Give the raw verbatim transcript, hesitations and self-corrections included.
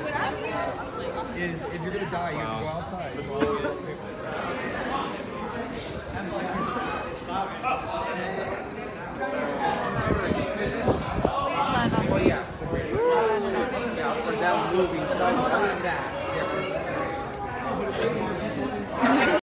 is if you're gonna die, you have to go outside. Oh yeah. Yeah, for that movie, so other than that.